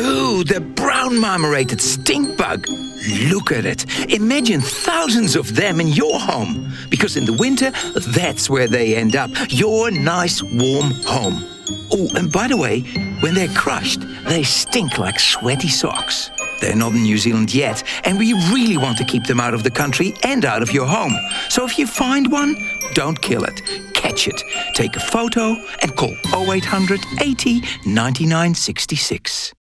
Ooh, the brown marmorated stink bug. Look at it. Imagine thousands of them in your home. Because in the winter, that's where they end up. Your nice, warm home. Oh, and by the way, when they're crushed, they stink like sweaty socks. They're not in New Zealand yet, and we really want to keep them out of the country and out of your home. So if you find one, don't kill it. Catch it. Take a photo and call 0800 80 99 66.